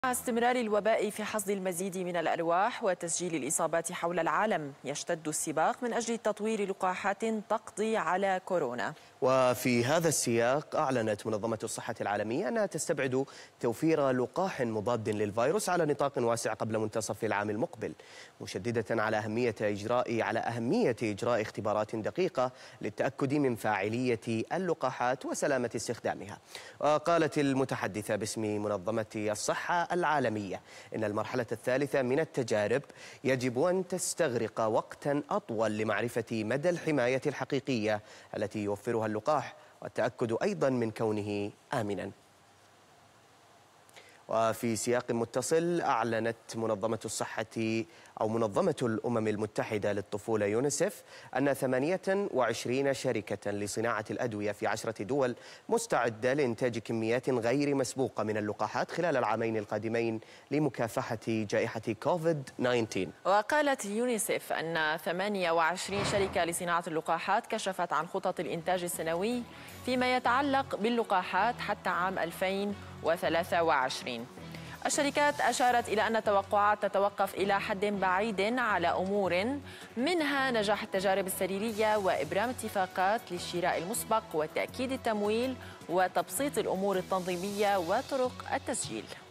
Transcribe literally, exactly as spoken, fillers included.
مع استمرار الوباء في حصد المزيد من الأرواح وتسجيل الإصابات حول العالم، يشتد السباق من أجل تطوير لقاحات تقضي على كورونا. وفي هذا السياق أعلنت منظمة الصحة العالمية أنها تستبعد توفير لقاح مضاد للفيروس على نطاق واسع قبل منتصف العام المقبل، مشددة على أهمية إجراء على أهمية إجراء اختبارات دقيقة للتأكد من فاعلية اللقاحات وسلامة استخدامها. وقالت المتحدثة باسم منظمة الصحة العالمية إن المرحلة الثالثة من التجارب يجب أن تستغرق وقتا أطول لمعرفة مدى الحماية الحقيقية التي يوفرها اللقاح والتأكد أيضا من كونه آمنا. وفي سياق متصل أعلنت منظمة الصحة أو منظمة الأمم المتحدة للطفولة يونيسف أن ثمانية وعشرين شركة لصناعة الأدوية في عشرة دول مستعدة لإنتاج كميات غير مسبوقة من اللقاحات خلال العامين القادمين لمكافحة جائحة كوفيد تسعة عشر. وقالت يونيسف أن ثمانية وعشرين شركة لصناعة اللقاحات كشفت عن خطط الإنتاج السنوي فيما يتعلق باللقاحات حتى عام ألفين وثلاثة وعشرين. الشركات أشارت إلى أن التوقعات تتوقف إلى حد بعيد على أمور منها نجاح التجارب السريرية وإبرام اتفاقات للشراء المسبق وتأكيد التمويل وتبسيط الأمور التنظيمية وطرق التسجيل.